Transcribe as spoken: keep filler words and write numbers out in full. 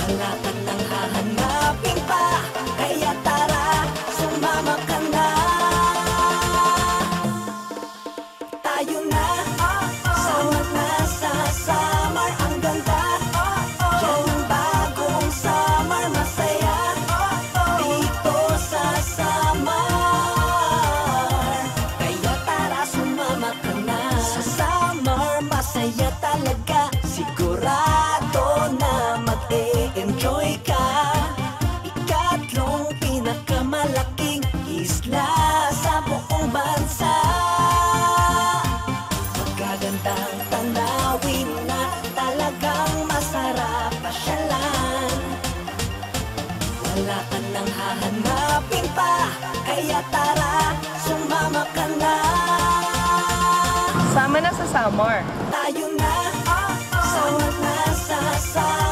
Wala ka nang hahanapin pa, kaya tara, sumama ka na. Tayo na, sama na sa Samar, ang ganda. Yan ang bagong Samar, masaya dito sa Samar. Kaya tara, sumama ka na. Sa Samar, masaya talaga. Sigurado na mag-e-enjoy ka. Ikatlong pinakamalaking isla sa buong bansa. Magagandang tanawin na talagang masarap pasyalan. Wala ka nang hahanapin pa, kaya tara, sumama ka na. Sama na sa Samar. Tayo na, sama na sa Samar.